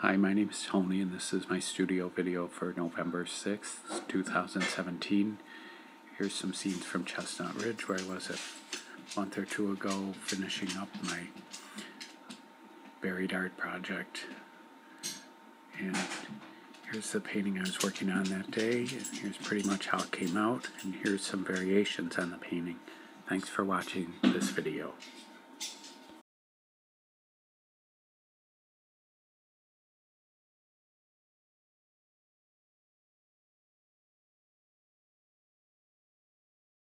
Hi, my name is Tony, and this is my studio video for November 6th, 2017. Here's some scenes from Chestnut Ridge, where I was a month or two ago finishing up my buried art project. And here's the painting I was working on that day, and here's pretty much how it came out, and here's some variations on the painting. Thanks for watching this video.